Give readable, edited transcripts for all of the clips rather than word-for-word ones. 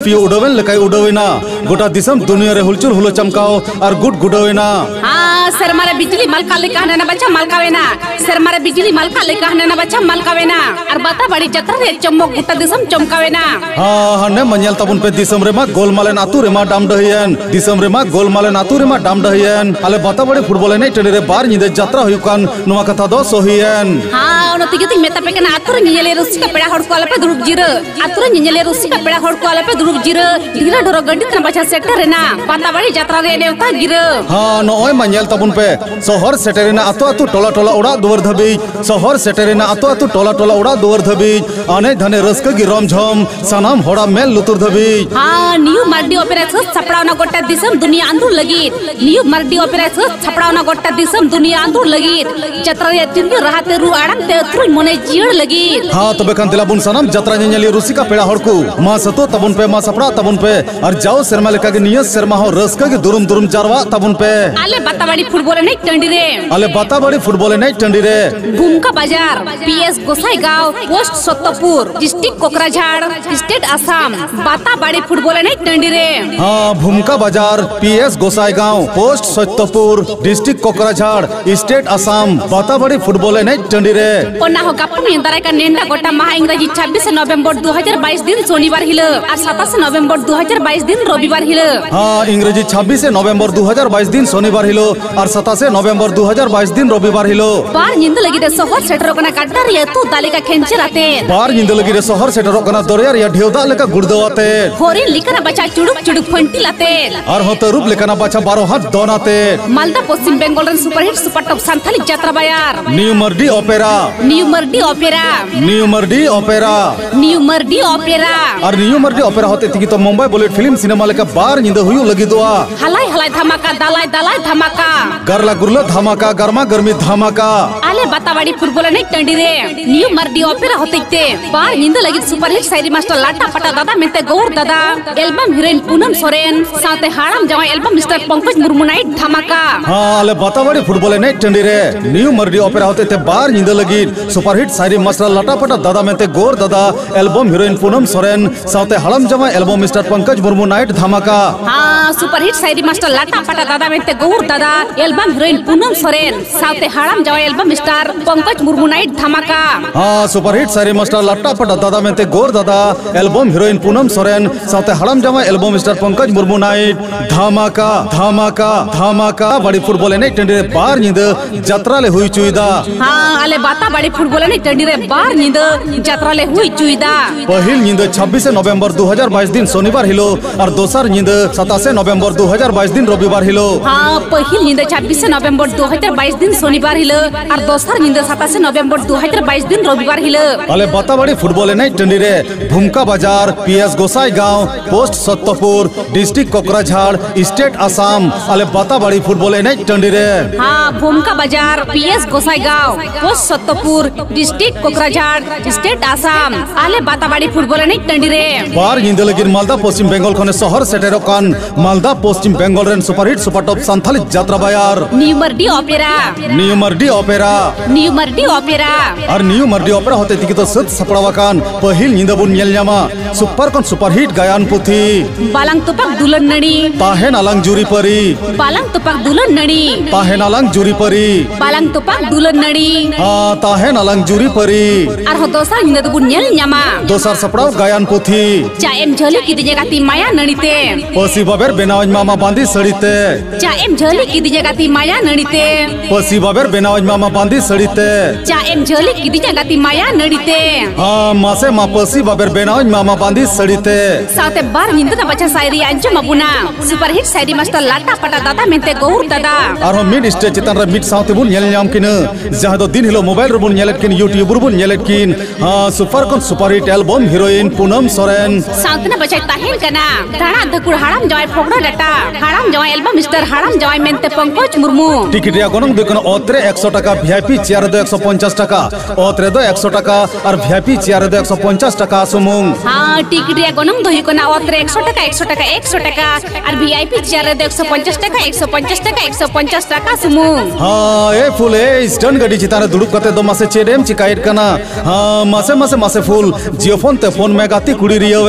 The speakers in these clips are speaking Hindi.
पियो उड़ावेन लेकाय उड़ावेना गोटा दिसम दुनिया रे हुलचुल हुलो चमकाओ और गुड गुडावेना। हां सरमारे बिजली मलका लेका हने ना बच्चा मलकावेना सरमारे बिजली मलका लेका हने ना बच्चा मलकावेना और बता बड़ी जत्रा रे चमक गोटा दिसम चमकावेना। हां हने मन्यल तबुन पे दिसम रे मा गोलमालेन आतु रे मा डाम दहियन दिसम रे मा गोलमालेन आतु रे मा डाम दहियन आले बता बड़ी फुटबॉल एने टने रे बार निदे जत्रा हुयुकान नुवा कथा दो सोहियन। हां ओनो तिगति मेता पे केना आतु रे नियले रुसी का पेड़ा हड़ को आले पे दुरुक जिर आतु रे नियले रुसी का पेड़ा हड़ को आले पे दुरुक जिर ढीरा ढोरो गंडी तना बच्चा सेक्टर रे ना बता बड़ी जत्रा रे नेवता गिर। हां नोय मन्यल तबुन पे शहर सेटेरेना आतु आतु टोला टोला उड़ा दुवर धबी शहर सेटेरेना आतु आतु टोला टोला उड़ा दुवर धबी आने धने रस्क गी रमझम सनाम होड़ा मेल लुतुर धबी। हां न्यू मर्डी ओपेरा छपड़ावना गोटा दिसम दुनिया अंदुर लगी न्यू मर्डी ओपेरा छपड़ावना गोटा दिसम दुनिया अंदुर लगी जत्रा रे तिनगु राहते रु आड़ंग ते तुरुई मने जियड़ लगी। हां तबे खान दिलाबुन सनाम जत्रा नेली रुसिका पेड़ा हड़कू मा सतो तबुन पे मा सपड़ा तबुन पे और जाओ शर्मा लेका के नियत शर्मा हो रस्क गी दुरुम दुरुम जारवा तबुन पे आले बताबाड़ी फुटबॉल नहीं टंडी रे आले बताबाड़ी फुटबॉल नहीं टंडी रे Bhumka Bazar PS Gossaigaon post Sattapur district Kokrajhar state Assam Batabari football नहीं टंडी रे। हां Bhumka Bazar PS Gossaigaon post Sattapur district Kokrajhar state Assam Batabari football नहीं टंडी रे ओना हो गप्पू निंदारा का नेंडा गोटा माह इंग्रजी 26 नवंबर 2022 दिन शनिवार हिल और 27 नवंबर 2022 दिन रविवार हिल। हां इंग्रजी 26 नवंबर 2022 दिन शनिवार हिलो और 27 नवंबर 2022 दिन रविवार हिलो बार निंद लगी रे शहर सेटर कना काटा रे तू दालिका खेंचे राते बार निंद लगी रे शहर सेटर कना दरिया रे ढेवदा लेका गुड़दवाते होरी लिकना बच्चा चुड़ुक चुड़ुक फंटी लाते और होते रूप लेकना बच्चा 12 हाथ दोनाते मालदा पश्चिम बंगाल रन सुपरहिट सुपर टॉप सांथाली यात्रा बाजार new Mardi opera new Mardi opera new Mardi opera new Mardi opera और न्यू मर्डी ओपेरा होते थी तो मुंबई बुलेट फिल्म सिनेमा लेका बार निंद हुयु लगी दोआ हलाई हलाई धमाका दलाई दलाई धमाका गरला गुरला धमाका गर्मा गर्मी धमाका आले बतावाड़ी फुटबॉल नहीं टंडी रे न्यू मर्डी ओपेरा होते बार निंद लगी सुपरहिट साइरी मास्टर लाटा पटा दादा मेंते गौर दादा एल्बम हीरोइन पूनम सोरेन साथे हाड़म जावा album mister Pankaj Murmu night धमाका। हां आले बतावाड़ी फुटबॉल नहीं टंडी रे न्यू मर्डी ओपेरा होते बार निंद लगी सुपरहिट साइरी मास्टर लाटा पटा दादा मेंते गौर दादा एल्बम हीरोइन पूनम सोरेन साथे हाड़म जावा album mister Pankaj Murmu night धमाका। हां सुपरहिट साइरी मास्टर लाटा पटा दादा मेंते गौर दादा एल्बम हीरोइन पूनम सोरेन साथे हाड़म जावा album mister Pankaj Murmu night धमाका। हां सुपरहिट साइरी मास्टर लाटा पटा दादा मेंते गौर दादा एल्बम हीरोइन पूनम सोरेन साथे हाड़म जावा album mister Pankaj Murmu night धमाका धमाका धमाका बड़ी फुटबॉल नहीं टंडी रे बार निंद जत्रा ले हुई चुईदा। हां आले बाता बड़ी फुटबॉल नहीं टंडी रे बार निंद जत्रा ले हुई चुईदा पहिल निंद 26 नवंबर 2022 दिन शनिवार हिलो और दोसर निंद 27 नवंबर 2022 दिन रविवार हिलो। हां पहिल निंद 26 नवंबर 2022 दिन शनिवार हिलो और दोसर निंद 27 नवंबर 2022 दिन रविवार हिलो आले बताबाड़ी फुटबॉल नहीं टंडी रे Bhumka Bazar PS Gossaigaon post Sattapur district Kokrajhar state Assam आले बताबाड़ी फुटबॉल नहीं टंडी रे। हां Bhumka Bazar PS Gossaigaon post Sattapur district Kokrajhar state Assam आले बताबाड़ी फुटबॉल नहीं टंडी रे बार निंद लगी मालदा पश्चिम बंगाल खने शहर सेटेरो कान मालदा पश्चिम बंगाल रेन सुपरहिट सुपर टॉप सांथाली यात्रा बाजार new Mardi opera new Mardi opera new Mardi opera और न्यू मर्डी ओपेरा होते थी तो सत सपड़ावा कान पहिल निंद बुन नेल न्यामा सुपर कन सुपरहिट गायन पुथी बालंग तुपक दुलन नडी ताहेन अलंग जुरी परी बालंग तुपक दुलन नडी ताहेन अलंग जुरी परी बालंग तुपक दुलन नडी हां ताहेन अलंग जुरी परी और हो दोसर निंद बुन नेल न्यामा दोसर सपड़ाव गायन पुथी चा एम झली की दिजे गाती माया नडीते पसी बाबेर बेनावज मामा बांधी सड़ीते चा एम झली की दिजे गाती माया नडीते पसी बाबेर बेनावज मामा बांधी सड़ीते चा एम झली की दिजे गाती माया नडीते हां मासे मा पसी बाबेर बेनावज मामा बांधी सड़ीते साथे बार निंद ना बच्चा सायरी अंजु मबुना सुपरहिट सायरी मास्टर लाटा पटा दादा मेंते गौर दादा और हम मिड स्टेज चितन रे मिड साउथ बुन नेल न्याम किन जहां दो दिन हिलो मोबाइल रे बुन नेलेट किन यूट्यूब रे बुन नेलेट किन हां सुपर कन superhit album heroine Poonam Soren साउथ ना बच्चा ताहेन कना धाड़ा धकुड़ हाड़म जय फोगड़ा डाटा हाड़म जय एल्बम मिस्टर हाड़म जय मेंते पंकज मुर्मू टिकट रे गनम देखन ओतरे 100 टाका वीआईपी चेयर दो 150 टाका ओतरे दो 100 टाका और वीआईपी चेयर दो 150 टाका सुमुंग हां टिकट रे गनम दही कोना ओतरे 100 टाका 100 टाका 100 टाका और वीआईपी चेयर दो 150 टाका 150 टाका 150 टाका सुमुंग हां ए फुल ए स्टन गाड़ी चितारे दुड़ुब कते दो मासे चेडेम चिकाइट कना हां मासे मासे मासे फुल जियो फोन ते फोन में गाती कुड़ी रियोवेम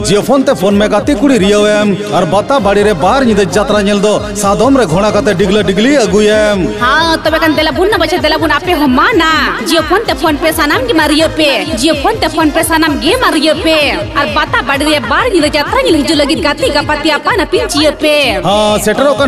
जियो फोन ते फोन में गाती कुड़ी रियोएम और बाता बाड़ी रे बाहर निदे यात्रा नेल दो सादोम रे घोड़ा काते डिगले डिगली अगुएम। हाँ तबे कन देला बुन ना बचे देला बुन आपे हो माना जियो फोन ते फोन पे सानाम के मारियो पे जियो फोन ते फोन पे सानाम गे मारियो पे और बाता बाड़ी रे बाहर निदे यात्रा नेल हिजु लगी गाती गपाती आपा ना पिंचियो पे। हाँ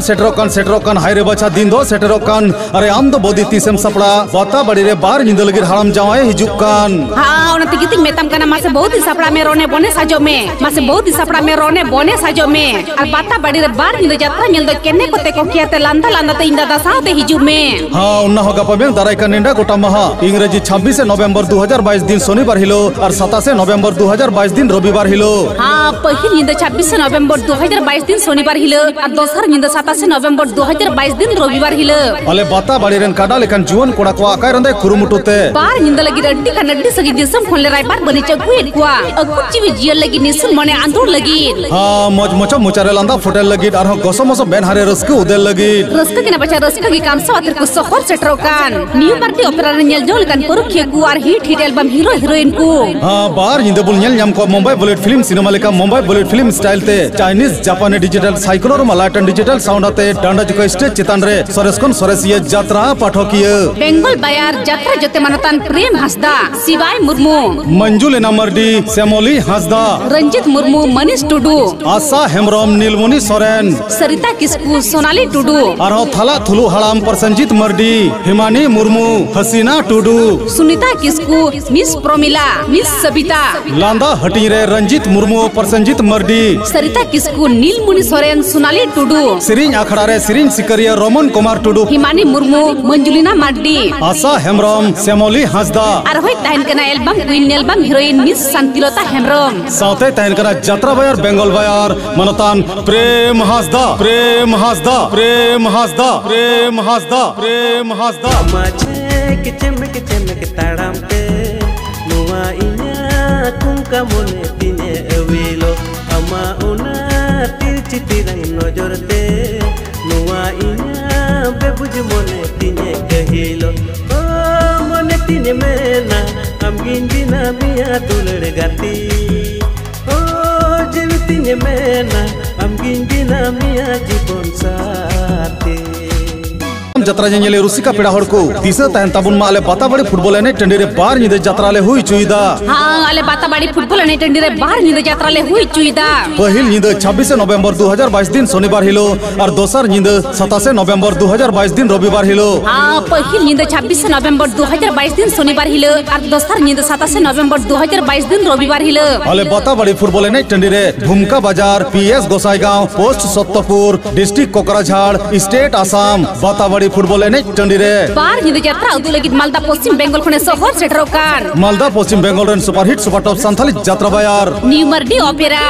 सेटरोकन हाय रे बच्चा दिन दो सेटरोकन अरे आम दो बोदी तीसम सपड़ा बाता बाड़ी रे बाहर निदे लगी हराम जावाए हिजुकान। हाँ उन तिगिति मेतम कना मासे बहुत ही सपड़ा में रोने बोने साजो में मासे बहुत ही सपड़ा में रोने बोने साजो में और बाता बाड़ी रे बाहर निदे यात्रा नेल दो केने कोते को कियाते लांदा लांदा ते इंदा दासा ते हिजु में। हाँ उन्ना होगा पबेंग दाराई का निंडा गोटा महा इंग्रेजी 26 नवंबर 2022 दिन शनिवार हिलो और 27 नवंबर 2022 दिन रविवार हिलो। हाँ पहिल निंदा 26 नवंबर 2022 दिन शनिवार हिलो और दोसर निंदा 27 नवंबर 2022 दिन रविवार हिलो। अले बाता बाड़ी रेन काडा लेकन जुवन कोड़ा को आकाय रंदे कुरुमुटुते बार निंदा लगी रड्डी का नड्डी सगी दिसम खोले राय बार बनी चगुएट कुआ अकुची भी जियल लगी निसुन मने आंदोर लगी। हाँ मौज मचो मुचारे लांदा फुटेल लगी और गोसो मसो बेन हारे रस्क उदेल लगी रस्क के ना बचा रस्क की काम सवातर को सोहर सेट्रोकान न्यू मार्टी ओपेरा नेल जोल कन पुरुखिया को और हिट एल्बम हीरो हीरोइन को। हाँ बार निंदा बुल नेल न्याम को मुंबई बुलेट फिल्म सिनेमा लेका मुंबई बुलेट फिल्म स्टाइल ते चाइनीज जापानी डिजिटल साइक्लोर मलाटन डिजिटल साउंड आते डांडा जुको स्टेज चितान रे सरेस्कन सरेसिया यात्रा पाठकीय बेंगल बाजार यात्रा जते मनतान प्रेम हंसदा शिवाय मुर्मू मंजू लेना मर्डी श्यामली हंसदा रंजित मुर्मू मनीष टुडू आशा हेमरम नीलमणि सोरेन सरिता किस्कू सोनाली टुडू और थाला थुलु हड़ाम प्रसंजित मर्डी हिमानी मुर्मू हसीना टुडू सुनीता किस्कू मिस प्रोमिला मिस सबिता लांदा हटी रे रंजित मुर्मू प्रसंजित मर्डी सरिता किस्कू नीलमणि सोरेन सोनाली टुडू सिरिंज अखड़ा रे सिरिंज सिकरिया रोमन कुमार टुडू हिमानी मुर्मू मंजुलिना मार्डी आशा हेमरम श्यामली हंसदा और होय ताहन कना album queen album heroine miss Shantilata Hembram साथे ताहन कना यात्रा बाजार बेंगल बाजार मनतान प्रेम हंसदा प्रेम हंसदा प्रेम हंसदा प्रेम हंसदा प्रेम हंसदा माचे के ताड़ाम के नुआ इन्या कुंका मोने तिने अविलो अमा उना तिरची तिरंग नजर ते नुआ इन्या बेबुज मोने तिने कहिलो ओ मोने तिने मेना हम गिंजिना मिया दुलड़ गाती ओ जीव तिने मेना हम गिंजिना मिया जीवन साथी यात्रा जेले रुसिका पेड़ा हड़ को दिशा तहन ताबुन मा आले बाताबाड़ी फुटबॉल एने टंडी रे बार निदे यात्रा ले हुई चुईदा। हां आले बाताबाड़ी फुटबॉल एने टंडी रे बार निदे यात्रा ले हुई चुईदा। पहिल निदे 26 नवंबर 2022 दिन शनिवार हिलो और दोसर निदे 27 नवंबर 2022 दिन रविवार हिलो। हां पहिल निदे 26 नवंबर 2022 दिन शनिवार हिलो और दोसर निदे 27 नवंबर 2022 दिन रविवार हिलो। आले बाताबाड़ी फुटबॉल एने टंडी रे Bhumka Bazar PS Gossaigaon post Sattapur district Kokrajhar state Assam Batabari football एने टंडी रे बार निदे यात्रा उदु लगित मालदा पश्चिम बेंगल खने शहर सेटरोकान मालदा पश्चिम बेंगल रेन सुपरहिट सुपर टॉप संथाली यात्रा बाजार न्यू मार्डी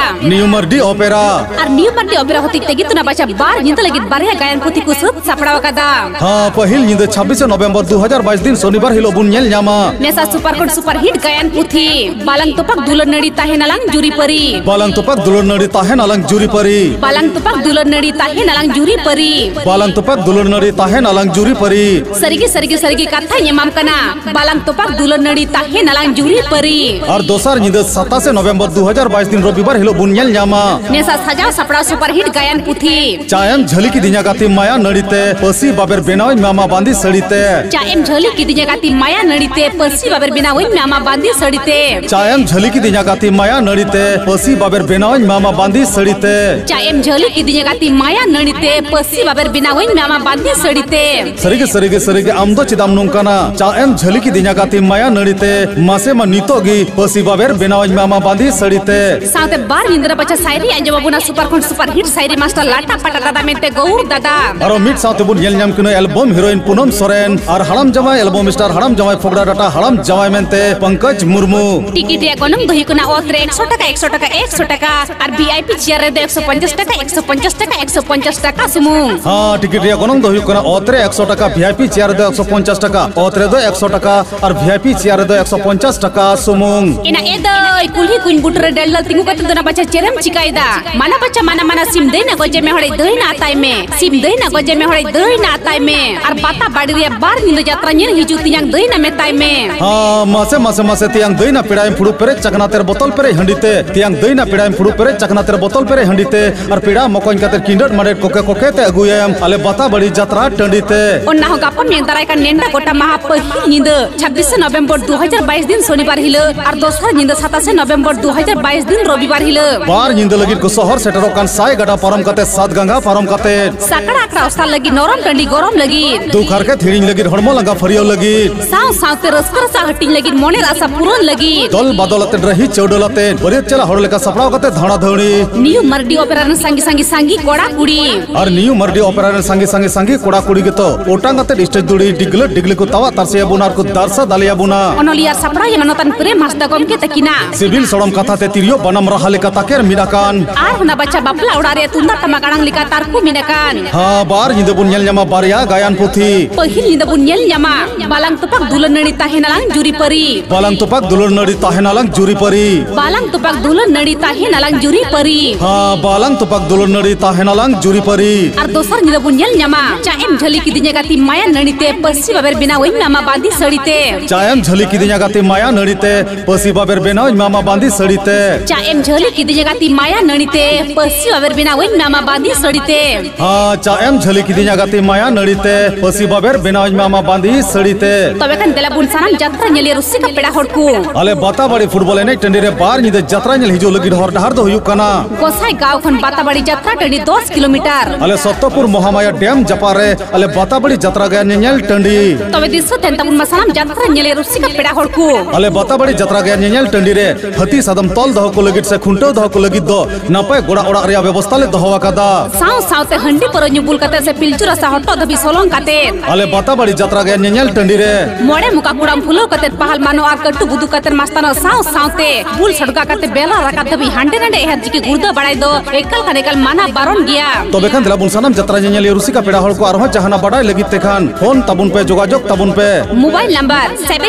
ओपेरा और न्यू मार्डी ओपेरा होती तेगी तुना बचा बार निदे लगित बारिया गायन पुथी को सत सापड़ावा कदा। हां पहिल निदे 26 नवंबर 2022 दिन शनिवार हिलो बुन नेल न्यामा नेसा सुपरहिट गायन पुथी बालंग तोपक दुलन नडी ताहे नालंग जुरी परी बालंग तोपक दुलन नडी ताहे नालंग जुरी परी बालंग तोपक दुलन नडी ताहे नालंग जुरी परी बालंग तोपक दुलन नडी ताहे नालंग जुरी परी सरिगी कथा यमाम कना बालंग तोपक दुलन नडी ताहे नालंग जुरी परी और दोसर निदे 27 नवंबर 2022 दिन रविवार हिलो बुन नेल न्यामा नेसा सजाव सपड़ा सुपरहिट गायन पुथी चायम झली की दिना गाती माया नडीते पसी बाबर बेनाव मामा बांधी सड़ीते चायम झली की दिना गाती माया नडीते पसी बाबर बेनाव मामा बांधी सड़ीते चायम झली की दिना गाती माया नडीते पसी बाबर बेनाव मामा बांधी सड़ीते चायम झली की दिना गाती माया नडीते पसी बाबर बेनाव मामा बांधी सड़ीते सरिगे आमदो चिदाम नुंकाना चायम झली की दिना गाती माया नडीते मासे मा नितोगी पसी बाबर बेनाव मामा बांधी सड़ीते साथे बार निंद्रा बच्चा सायरी अंजो बाबूना सुपरहिट सायरी मास्टर लाटा पटा दादा मेंते गौर दादा और मिट साथे बुन नेल न्याम किनो एल्बम हीरोइन पूनम सोरेन और हड़म जमाई एल्बम स्टार हड़म जमाई फोगड़ा डाटा हड़म जमाई मेंते पंकज मुर्मू टिकट या गनम दही कुना ओत्रे 100 टाका और वीआईपी चेयर रे 150 टाका 150 टाका सुमुंग। हां टिकट या गनम दही कुना ओत्रे অতরে 100 টাকা ভিআইপি চেয়ার দো 150 টাকা অতরে দো 100 টাকা আর ভিআইপি চেয়ার দো 150 টাকা সুমুং ina edoy kulhi kuin butre dellal tingu kate dona bacha cerem cikaida mana bacha mana sim deina goje me hore deina atai me sim deina goje me hore deina atai me ar bata badi ria bar nindo jatra nyen hiju tiang deina me tai me ha mase tiang deina pidaim fudu pere chakna ter botol pere handite tiang deina pidaim fudu pere chakna ter botol pere handite ar pida mokoin kater kindot made koke te aguyam ale bata badi jatra tandite onna ho gapon me tarai kan nenda gota maha pahil nindo 26 november 2022 din shonibar hilo ar dosar nindo 27 november 2022 din robibar hilo bar nindo lagi ko sohor setero kan sai gada param kate sat ganga param kate sakara akra ostal lagi norom tandi gorom lagi dukhar ke thiring lagi hormo langa fariyo lagi saw te raskar sa hating lagi moner asa puron lagi dol badolate rahi chaudolate bariat chala hor leka saplao kate dhana dhani new mardi opera na sangi koda kudi ar new mardi opera na sangi koda kudi gitu otang kate stage duri digle ko tawa tarsiya bunar ko darsa dalia buna onoliar sapra yamanotan pure masda gom ke takina sibil sorom katha te tirio banam raha leka taker minakan ar huna baca bapla udare tunda tamakanang lika tarku minakan ha bar nyinde bun nyel nyama barya gayan puthi pahil nyinde bun nyel nyama balang tupak dulan nadi tahenalang juri pari balang tupak dulan nadi tahenalang juri pari balang tupak dulan nadi tahenalang juri pari ha balang tupak dulan nadi tahenalang juri pari ar dosar nyinde bun nyel nyama chaem jhali kidinya gati maya nadi te pasi baber bina oi mama bandi sarite chaem jhali kidinya gati maya nadi te pasi baber bina oi mama bandi sarite chaem jhali kidinya gati maya nadi te pasi baber bina oi mama bandi sarite ha chaem jhali kidinya gati maya nadi te pasi baber bina oi mama bandi sarite tobe kan dela bun sanam jatra nyeli rusika peda horku ale batabadi football ene tendire bar nyide jatra nyel hijo lagi hor dahar do huyuk kana gosai gaw khon batabadi jatra tandi 10 kilometer ale Sattapur Mohamaya dam japare ale batabadi jatra ga nyel tandi tobe disu tentabun masanam jatra nyeli rusika peda horku ale batabadi jatra ga nyel tandi re hati sadam tol doh ko lagi se khunto doh ko lagi do napai goda oda ria ব্যবস্থা le doh akada saw te handi poro nyubul kate se pilchura sa hotto dhabi solong kate ale batabadi jatra ga nyel tandi re mode muka kuram phulo kate pahal mano ar kattu budu kate mastano saw te bul sadka kate bela raka dhabi hande nande ehji ki gurda badai do ekal mana baron gya tobe kan dela bun sanam jatra nyel rusika peda hor ko arho jahana badai lagi tekhan phone tabun pe jogajog tabun pe mobile number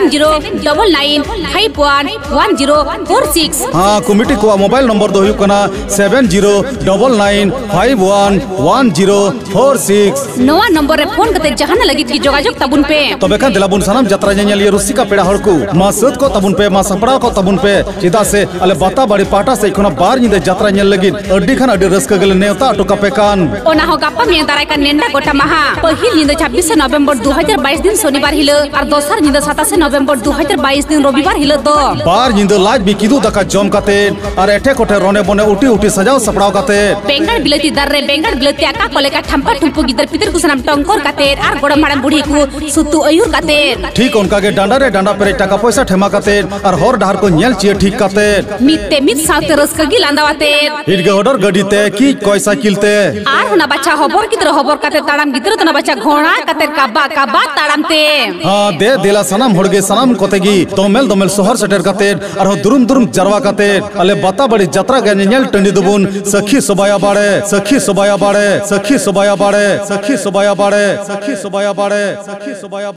7099511046 ha committee ko mobile number do huyuk kana 7099511046 noa number re phone kate jahana lagi ki jogajog tabun pe tobe kan dela bun sanam jatra nyel rusika peda hor ko ma sud ko tabun pe ma sapra ko tabun pe chida se ale bata badi pata se khona bar nyinde jatra nyel lagi adi khan adi raska gele neota to kapekan ona ho gappa me tarai kan nenda gota maha pahil nyinde 26 november 2022 din shonibar hilo ar dosar nyinde 27 november 2022 din robibar hilo do bar nyinde laj bi kidu daka jom kate ar ethe kote rone bone uti sajao saprao kate bengal bilati darre bengal bilati aka koleka thampa thumpu gidar pitir kusanam tongkor kate ar godam madam budi ku sutu ayur kate ठीक उनका के डांडा रे डांडा पे टाका पैसा ठेमा कते और हर डहार को नेल चिए ठीक कते मिते मित साथे रस्क गी लांदावाते हिट गे ऑर्डर गडीते की कोई साइकिल ते आर होना बच्चा हबर कते ताड़ाम गिदर तना बच्चा घोड़ा कते काबा ताड़ाम ते हां दे दिला सनम होड़गे सनम कोतेगी दोमेल शहर सेटर कते और दुरुम जरवा कते अले बता बड़ी जत्रा गे नेल टंडी दुबुन सखी सोबाया बाड़े